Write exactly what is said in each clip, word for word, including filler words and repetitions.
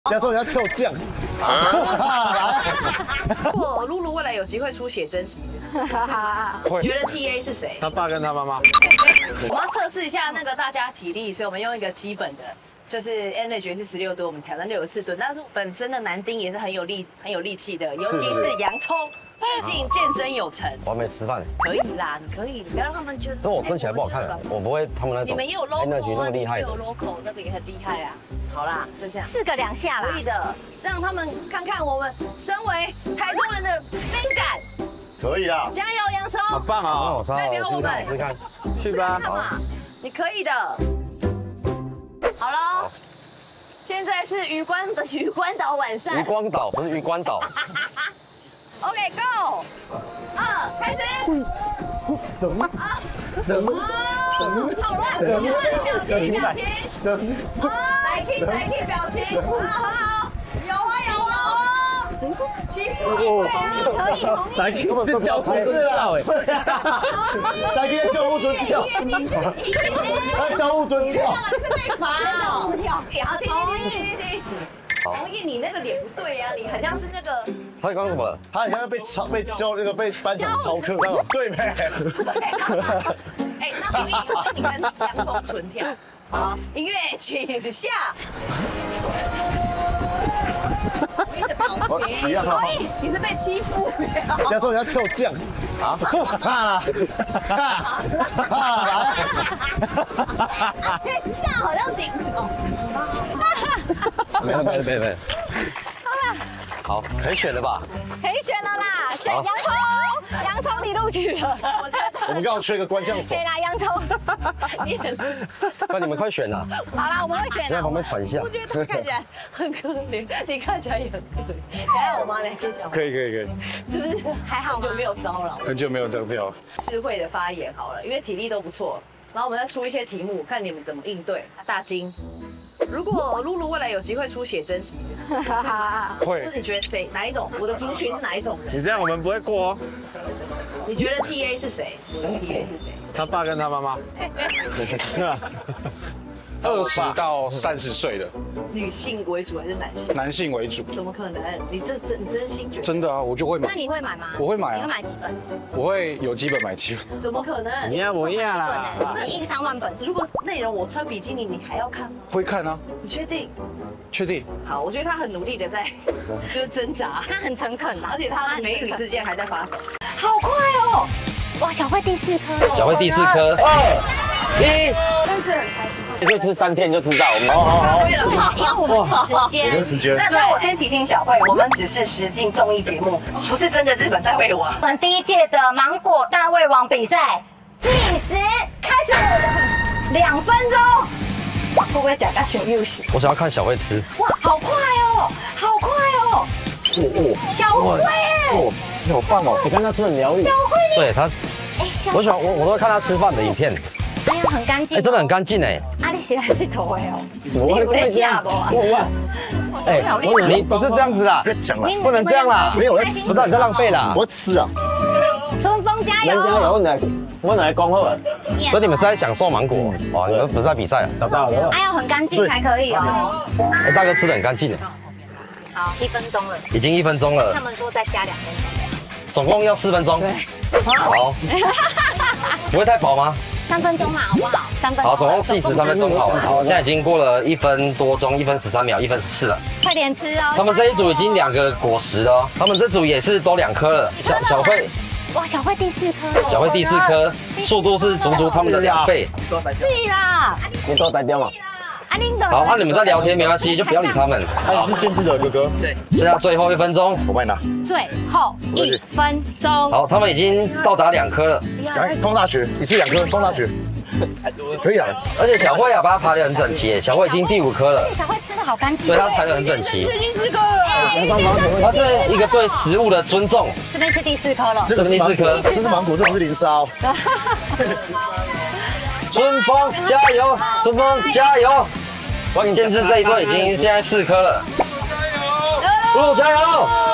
人家说人家跳降， 如果露露未来有机会出写真集， 会觉得 T A 是谁？ 他爸跟他妈妈。 我们要测试一下那个大家体力，所以我们用一个基本的，就是 energy 是十六吨，我们挑战六十四吨。但是本身的男丁也是很有力、很有力气的，尤其是洋葱。最近健身有成， 我还没吃饭， 可以啦，你可以，你不要让他们觉得。 这我蹲起来不好看，我不会他们那种。 你们也有 logo 啊， energy 那么厉害也有 logo， 那个也很厉害啊。好啦，就这样， 试个两下啦， 可以的，让他们看看我们身为台中人的美感。 可以啦， 加油，洋葱！ 好棒啊！ 我代表我们试试看， 去吧。 看嘛，你可以的。好了，现在是渔关的渔关岛晚上。 渔光岛不是渔光岛。 OK，Go， 二，开始。 什么？什么？ 好乱，表情，表情。来听，来听表情，很好，很好，有啊，有啊，欺负你可以， 来听我这脚不是啦，来听救护蹲跳，来救护蹲跳， 这是被罚哦，跳，好，停停停停停。王毅，你那个脸不对呀，你很像是那个。 他刚刚怎么了？ 他好像被操被教那个被班长操课，对呗？ 哎，那王毅，那你跟洋葱纯跳。好，音乐请下。你的表情， 一样啊。 你是被欺负的。 人家说人家跳降，啊，怕了，怕了， 等一下好像顶头。 没了没了没了没了。好，可以选了吧？ 可以选了啦，选洋葱，洋葱你录取了。 我觉得我们刚好缺个官将手谁。啦，洋葱？ 你很， 那你们快选啦！ 好啦，我们会选的。 在旁边喘一下我。觉得他看起来很可怜，你看起来也很可怜。还有我妈来跟你讲， 可以可以可以， 是不是还好吗很久没有招了？ 很久没有这样跳。 智慧的发言好了，因为体力都不错，然后我们要出一些题目，看你们怎么应对。大金，如果露露未来有机会出写真集， 会那。你觉得谁哪一种？我的族群是哪一种人？ 你这样我们不会过哦。 你觉得 T A 是谁？我的 T A 是谁？ 他爸跟他妈妈。二十到三十岁的女性为主还是男性？ 男性为主。 怎么可能？你这真你真心觉得？ 真的啊，我就会买那，你会买吗？ 我会买啊你会买几本？ 我会有基本买基本。 怎么可能？ 你要不要啦？ 那一三万本， 如果内容我穿比基尼，你还要看吗？ 会看啊， 你确定？ 确定？ 好，我觉得他很努力的在，就是挣扎， 他很诚恳啦， 而且他美语之间还在发抖。 好快哦！哇，小慧第四颗了， 小慧第四颗，二一， 真是很开心。 你可以吃三天就知道。我们好好好， 对了， 因为我们是时有间个。时间。 那那我先提醒小慧，我们只是实境综艺节目，不是真的日本大胃王。 我们第一届的芒果大胃王比赛计时开始，两分钟。会不会假个熊又是？ 我想要看小慧吃。 哇，好快哦，好快哦！ 哦小慧， 哦，你好棒哦！你看他吃很疗愈。 小慧， 对他， 哎，小我喜欢我我都会看他吃饭的影片。 哎呀，很干净。 哎，真的很干净哎。 啊，你是来剃头的哦？ 我会会这样。哇！哎，你不是这样子啦， 别讲了， 不能这样啦。 没有在吃不是你在浪费啦。 我吃啊。 春风加油！ 我来，我来恭贺。所以你们是在享受芒果哇？你们不是在比赛啊？找到了。 哎要很干净才可以哦。 哎，大哥吃的很干净哎。 好，一分钟了。 已经一分钟了他，们说再加两分钟。 总共要四分钟。 对。 好。不会太饱吗？ 三分钟嘛，好不好？三分钟。 好，总共计时三分钟好了。现在已经过了一分多钟，一分十三秒，一分十四了。 快点吃哦。 他们这一组已经两个果实了哦，他们这组也是都两颗了。小小慧， 哇，小慧第四颗。 小慧第四颗，速度是足足他们的两倍。 对啦， 你都呆掉吗？ 阿林的。 好，那你们在聊天没关系，就不要理他们。 他也是监制的哥哥。 对， 剩下最后一分钟。 我帮你拿。 最后一分钟。 好，他们已经到达两颗了， 来，放大学，一次两颗，放大学。可以啊。 而且小慧啊，把它排得很整齐，小慧已经第五颗了， 小慧吃的好干净。 所以她排得很整齐。 哎它是一个对食物的尊重。 这边是第四颗了。 这个是芒果， 这这是芒果，这不是零烧。 春风加油，春风加油！关键是这一队已经现在四颗了，露露加油！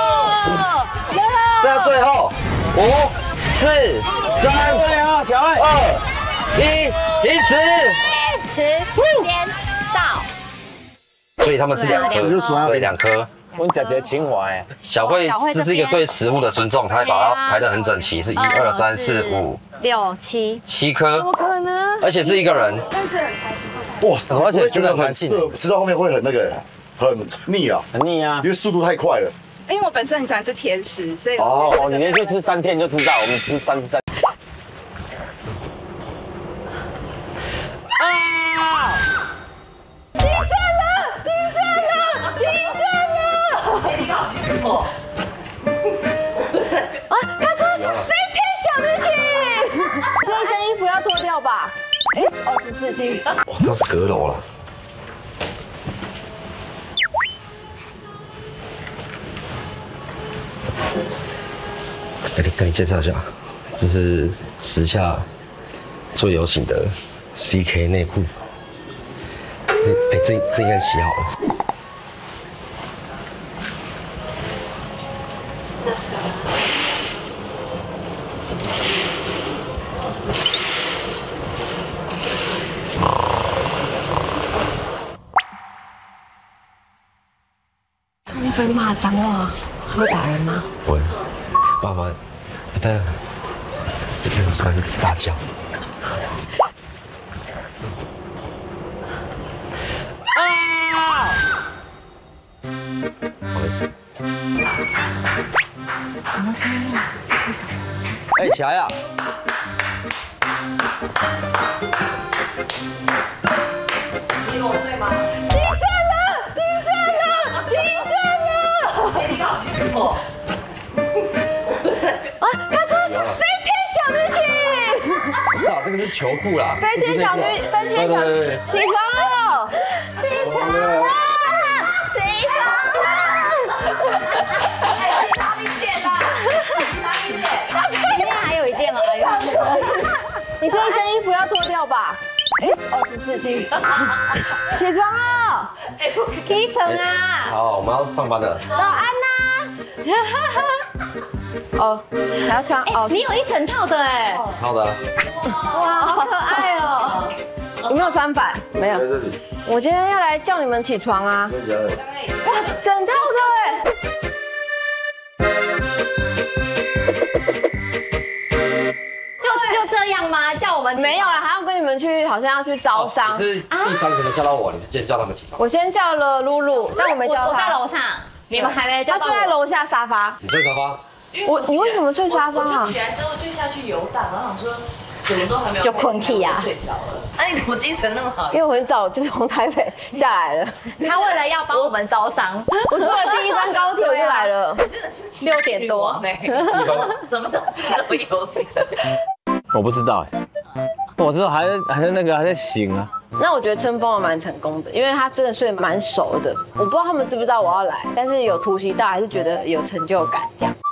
现在最后五、四、三、二、一，停止！ 时间到。 所以他们是两颗， 这就是酸对，两颗。 我们姐姐情怀哎， 小慧这是一个对食物的尊重，她会把它排得很整齐，是一二三四五六七， 七颗， 不可能， 而且是一个人。 哇塞， 而且我会觉得很真的蛮近涩，吃到后面会很那个很腻啊， 很腻啊因。为速度太快了。 因为我本身很喜欢吃甜食，所以哦， 哦，你连续吃三天就知道，我们吃三三。啊！ 这一件衣服要脱掉吧？哎，二十四斤。 哇，那是阁楼了。跟你跟你介绍一下，这是时下最流行的 C K 内裤。哎、欸，这这应该洗好了。 你会骂脏话，会打人吗？ 我爸妈在两三大叫。 啊！ 不好意思。 什么声音啊？为什么？ 哎，起来呀！ 你裸睡吗？地震了！地震了！地震了！哎，你刚好去过。啊，他说飞天小女警。 不是啊，这个是球裤啦。 飞天小女，飞天小，起床了！起床了！起床了！哪里剪的？哪里剪？他今天还有一件吗？哎呦， 你这一件衣服要脱掉吧？哎，二十四斤。起床了！ 起床啊！ 好，我们要上班了。 早安呐！哦，还要穿哦， 你有一整套的哎， 好的。 哇，好可爱哦！有没有穿反？没有。 在这里。 我今天要来叫你们起床啊！哇，整套的哎！ 就就这样吗？叫我们起床没有啦，还要跟你们去，好像要去招商。 哦你是第三个人叫到我，你是先叫他们起床。 我先叫了露露，但我没叫我在她。 楼上，你们还没叫她到我。 睡在楼下沙发。 你睡沙发。 我你为什么睡沙发啊我就？起来之后就下去游荡，然后想说什么时候还没有就困起啊睡着了。那你怎么精神那么好？ 因为我很早就从台北下来了， 他为了要帮我们招商， 我坐了第一班高铁我就来了。 真的是六点多哎，怎么到处都有你？ 我不知道哎，我知道还在还在那个还在醒啊。 那我觉得春风还蛮成功的，因为他真的睡得蛮熟的。我不知道他们知不知道我要来，但是有突袭到，还是觉得有成就感这样。